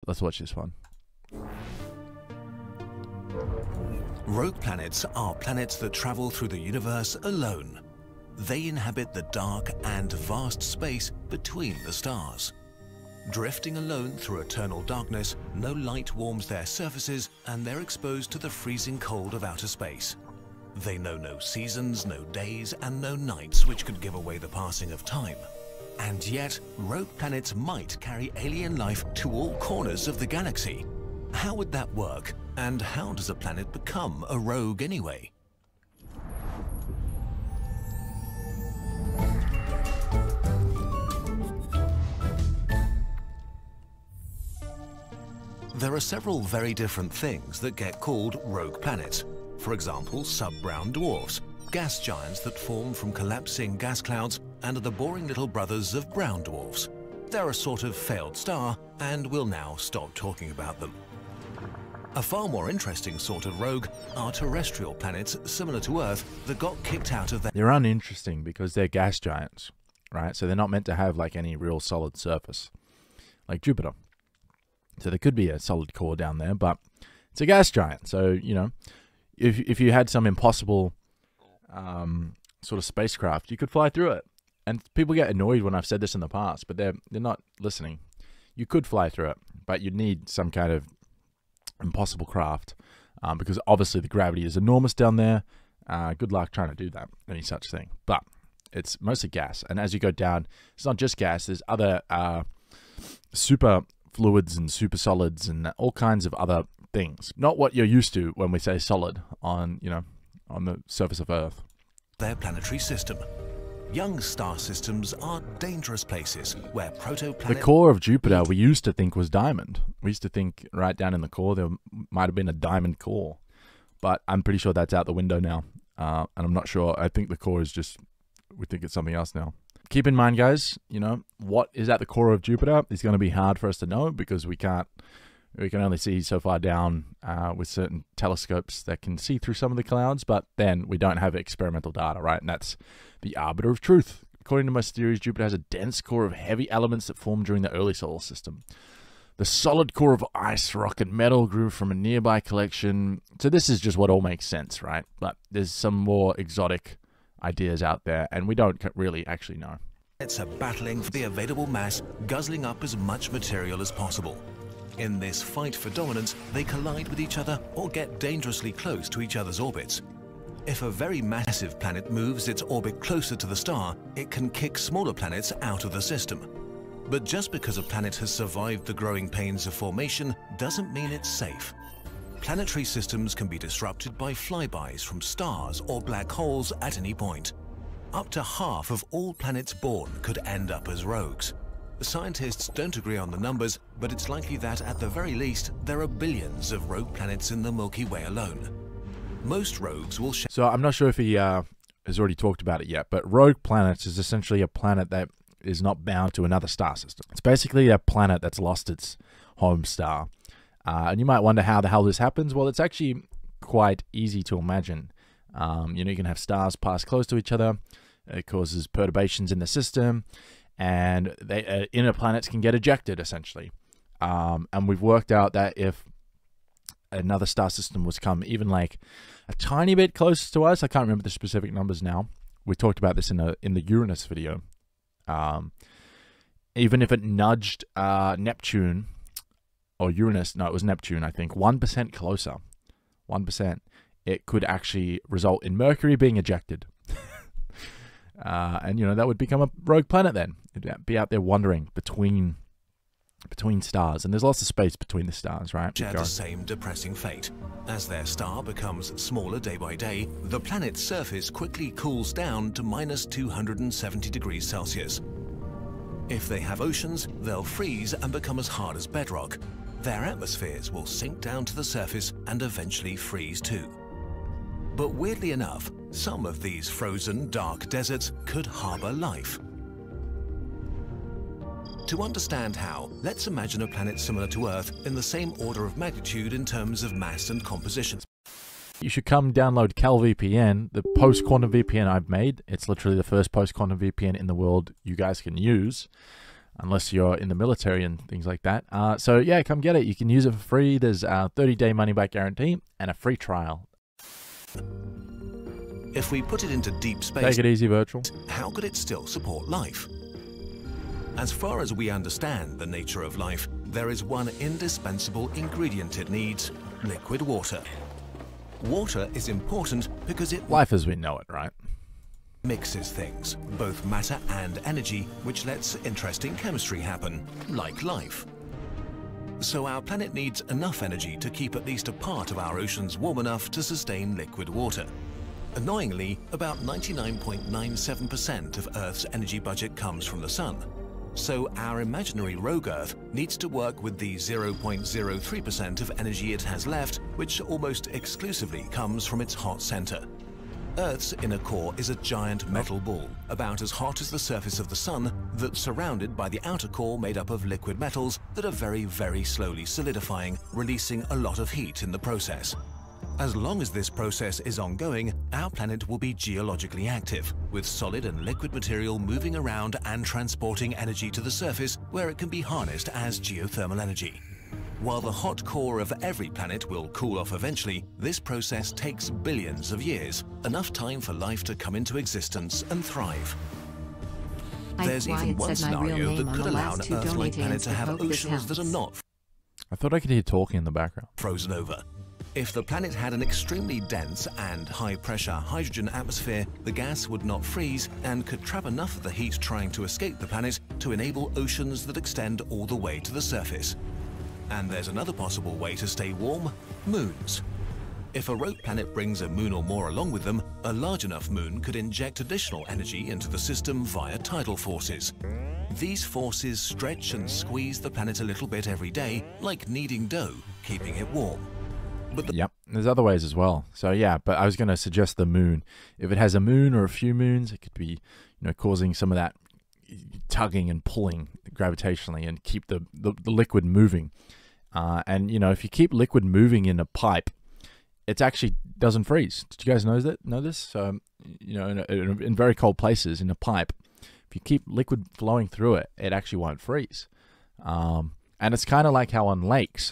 Let's watch this one. Rogue planets are planets that travel through the universe alone. They inhabit the dark and vast space between the stars. Drifting alone through eternal darkness, no light warms their surfaces and they're exposed to the freezing cold of outer space. They know no seasons, no days, and no nights which could give away the passing of time. And yet, rogue planets might carry alien life to all corners of the galaxy. How would that work? And how does a planet become a rogue anyway? There are several very different things that get called rogue planets. For example, sub-brown dwarfs, gas giants that form from collapsing gas clouds and are the boring little brothers of brown dwarfs. They're a sort of failed star, and we'll now stop talking about them. A far more interesting sort of rogue are terrestrial planets similar to Earth that got kicked out of their... They're uninteresting because they're gas giants, right? So they're not meant to have like any real solid surface, like Jupiter. So there could be a solid core down there, but it's a gas giant. So, you know, if you had some impossible sort of spacecraft, you could fly through it. And people get annoyed when I've said this in the past, but they're not listening. You could fly through it, but you'd need some kind of impossible craft because obviously the gravity is enormous down there. Good luck trying to do that, any such thing. But it's mostly gas. And as you go down, it's not just gas. There's other super fluids and super solids and all kinds of other things. Not what you're used to when we say solid on, you know, on the surface of Earth. Their planetary system. Young star systems are dangerous places where protoplanets... The core of Jupiter we used to think was diamond. We used to think right down in the core there might have been a diamond core. But I'm pretty sure that's out the window now. And I'm not sure. I think the core is just... we think it's something else now. Keep in mind, guys, you know, what is at the core of Jupiter is going to be hard for us to know because we can only see so far down with certain telescopes that can see through some of the clouds, but then we don't have experimental data, right? And that's the arbiter of truth. According to most theories, Jupiter has a dense core of heavy elements that formed during the early solar system. The solid core of ice, rock, and metal grew from a nearby collection. So this is just what all makes sense, right? But there's some more exotic ideas out there, and we don't really actually know. Planets are battling for the available mass, guzzling up as much material as possible. In this fight for dominance, they collide with each other or get dangerously close to each other's orbits. If a very massive planet moves its orbit closer to the star, it can kick smaller planets out of the system. But just because a planet has survived the growing pains of formation doesn't mean it's safe. Planetary systems can be disrupted by flybys from stars or black holes at any point. Up to half of all planets born could end up as rogues. Scientists don't agree on the numbers, but it's likely that at the very least, there are billions of rogue planets in the Milky Way alone. Most rogues will share... So I'm not sure if he has already talked about it yet, but rogue planets is essentially a planet that is not bound to another star system. It's basically a planet that's lost its home star. And you might wonder how the hell this happens. Well, it's actually quite easy to imagine. You know, you can have stars pass close to each other. It causes perturbations in the system. And inner planets can get ejected, essentially. And we've worked out that if another star system was come even like a tiny bit close to us, I can't remember the specific numbers now. We talked about this in the Uranus video. Even if it nudged Neptune or Uranus, no, it was Neptune, I think, 1% closer, 1%, it could actually result in Mercury being ejected. And, you know, that would become a rogue planet then. It'd be out there wandering between stars. And there's lots of space between the stars, right? Share the same depressing fate. As their star becomes smaller day by day, the planet's surface quickly cools down to minus 270 degrees Celsius. If they have oceans, they'll freeze and become as hard as bedrock. Their atmospheres will sink down to the surface and eventually freeze too. But weirdly enough, some of these frozen, dark deserts could harbor life. To understand how, let's imagine a planet similar to Earth in the same order of magnitude in terms of mass and composition. You should come download CalVPN, the post-quantum VPN I've made. It's literally the first post-quantum VPN in the world you guys can use. unless you're in the military and things like that. So yeah, come get it. You can use it for free. There's a 30-day money-back guarantee and a free trial. If we put it into deep space, Take it easy, Virtual. how could it still support life? As far as we understand the nature of life, there is one indispensable ingredient it needs: liquid water. Water is important because it Life as we know it, right? mixes things, both matter and energy, which lets interesting chemistry happen, like life. So our planet needs enough energy to keep at least a part of our oceans warm enough to sustain liquid water. Annoyingly, about 99.97% of Earth's energy budget comes from the Sun. So our imaginary rogue Earth needs to work with the 0.03% of energy it has left, which almost exclusively comes from its hot center. Earth's inner core is a giant metal ball, about as hot as the surface of the Sun, that's surrounded by the outer core made up of liquid metals that are very, very slowly solidifying, releasing a lot of heat in the process. As long as this process is ongoing, our planet will be geologically active, with solid and liquid material moving around and transporting energy to the surface where it can be harnessed as geothermal energy. While the hot core of every planet will cool off eventually, this process takes billions of years, enough time for life to come into existence and thrive. There's even one scenario that could allow an Earth-like planet to have oceans that are not I thought I could hear talking in the background. frozen over. If the planet had an extremely dense and high-pressure hydrogen atmosphere, the gas would not freeze and could trap enough of the heat trying to escape the planet to enable oceans that extend all the way to the surface. And there's another possible way to stay warm: moons. If a rogue planet brings a moon or more along with them, a large enough moon could inject additional energy into the system via tidal forces. These forces stretch and squeeze the planet a little bit every day, like kneading dough, keeping it warm. But Yep, there's other ways as well. So yeah, but I was going to suggest the moon. If it has a moon or a few moons, it could be, causing some of that tugging and pulling gravitationally and keep the liquid moving. And if you keep liquid moving in a pipe, it actually doesn't freeze. Did you guys know this? So in very cold places in a pipe, if you keep liquid flowing through it, it actually won't freeze. And it's kind of like how on lakes,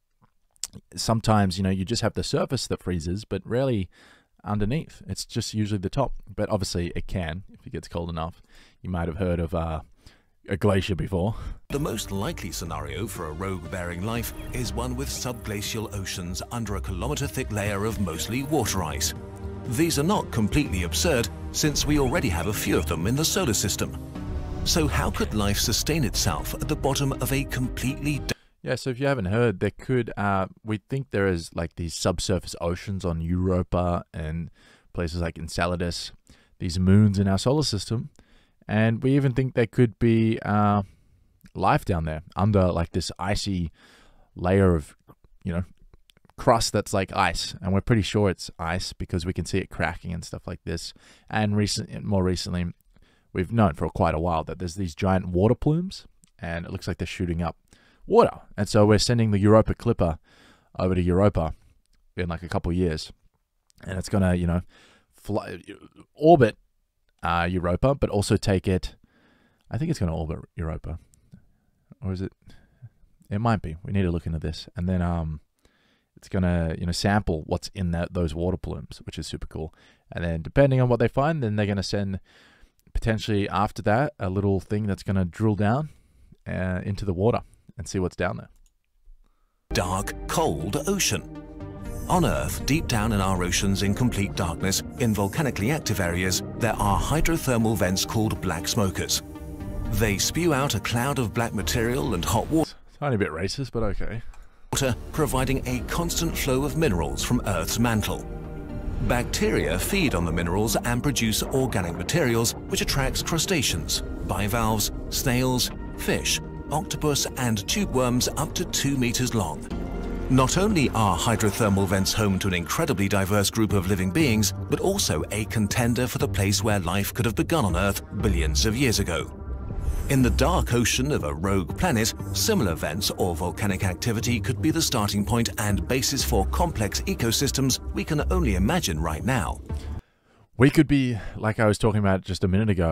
sometimes you just have the surface that freezes, but rarely underneath. It's just usually the top. But obviously it can if it gets cold enough. You might have heard of a glacier before. the most likely scenario for a rogue-bearing life is one with subglacial oceans under a kilometer-thick layer of mostly water ice. These are not completely absurd, since we already have a few of them in the solar system. So how could life sustain itself at the bottom of a completely... Yeah, so if you haven't heard, there could, we think there is like these subsurface oceans on Europa and places like Enceladus, these moons in our solar system. And we even think there could be life down there under like this icy layer of, crust that's like ice. And we're pretty sure it's ice because we can see it cracking and stuff like this. And more recently, we've known for quite a while that there's these giant water plumes and it looks like they're shooting up water. And so we're sending the Europa Clipper over to Europa in like a couple of years. And it's going to, orbit Europa, but also take it, I think it's going to orbit Europa. Or is it? It might be. We need to look into this. And then it's going to, sample what's in those water plumes, which is super cool. And then depending on what they find, then they're going to send potentially after that a little thing that's going to drill down into the water and see what's down there. dark, cold ocean. On Earth, deep down in our oceans in complete darkness, in volcanically active areas, there are hydrothermal vents called black smokers. They spew out a cloud of black material and hot water, Tiny bit racist, but okay. providing a constant flow of minerals from Earth's mantle. Bacteria feed on the minerals and produce organic materials, which attracts crustaceans, bivalves, snails, fish, octopus and tube worms up to 2 meters long. Not only are hydrothermal vents home to an incredibly diverse group of living beings, but also a contender for the place where life could have begun on Earth billions of years ago. In the dark ocean of a rogue planet, similar vents or volcanic activity could be the starting point and basis for complex ecosystems we can only imagine right now. We could be, like I was talking about just a minute ago,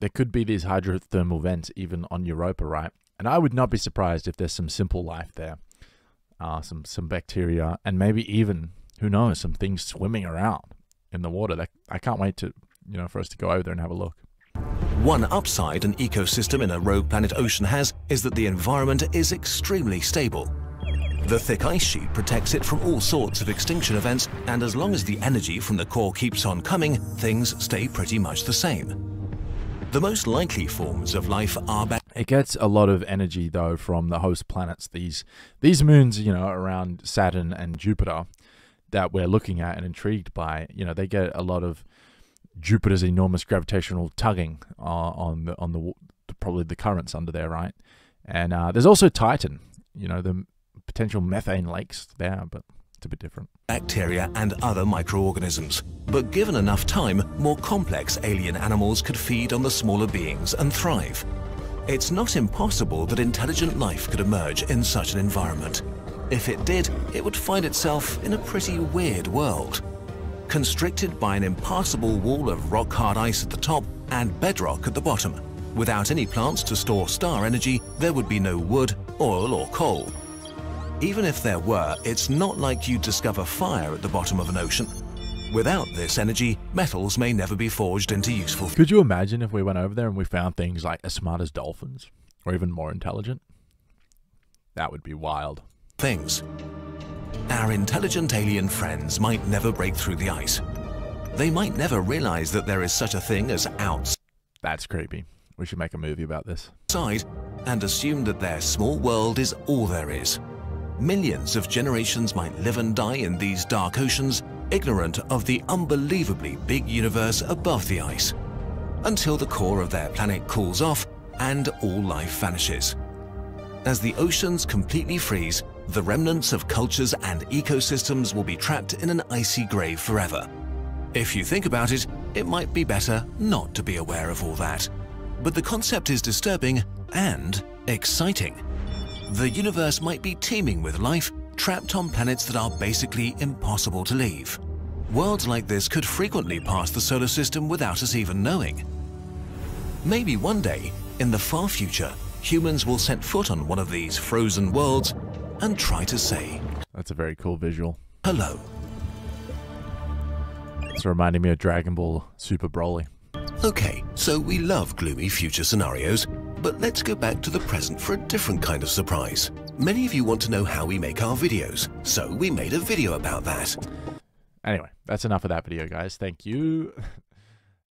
there could be these hydrothermal vents even on Europa, right? And I would not be surprised if there's some simple life there, some bacteria, and maybe even, who knows, some things swimming around in the water. That I can't wait to, for us to go over there and have a look. One upside an ecosystem in a rogue planet ocean has is that the environment is extremely stable. The thick ice sheet protects it from all sorts of extinction events, and as long as the energy from the core keeps on coming, things stay pretty much the same. The most likely forms of life are It gets a lot of energy, though, from the host planets. These moons, around Saturn and Jupiter that we're looking at and intrigued by, they get a lot of Jupiter's enormous gravitational tugging on the probably the currents under there, right? And there's also Titan, the potential methane lakes there, but it's a bit different. Bacteria and other microorganisms. But given enough time, more complex alien animals could feed on the smaller beings and thrive. It's not impossible that intelligent life could emerge in such an environment. If it did, it would find itself in a pretty weird world. Constricted by an impassable wall of rock-hard ice at the top and bedrock at the bottom. Without any plants to store star energy, there would be no wood, oil or coal. Even if there were, it's not like you'd discover fire at the bottom of an ocean. Without this energy, metals may never be forged into useful things. Could you imagine if we went over there and we found things like as smart as dolphins, or even more intelligent? That would be wild. Our intelligent alien friends might never break through the ice. They might never realize that there is such a thing as outside. That's creepy. We should make a movie about this. And assume that their small world is all there is. Millions of generations might live and die in these dark oceans, ignorant of the unbelievably big universe above the ice, until the core of their planet cools off and all life vanishes. As the oceans completely freeze, the remnants of cultures and ecosystems will be trapped in an icy grave forever. If you think about it, it might be better not to be aware of all that. But the concept is disturbing and exciting. The universe might be teeming with life, trapped on planets that are basically impossible to leave. Worlds like this could frequently pass the solar system without us even knowing. Maybe one day, in the far future, humans will set foot on one of these frozen worlds and try to say, that's a very cool visual. Hello. It's reminding me of Dragon Ball Super Broly. Okay, so we love gloomy future scenarios, but let's go back to the present for a different kind of surprise. Many of you want to know how we make our videos, so we made a video about that. Anyway, that's enough of that video, guys. Thank you.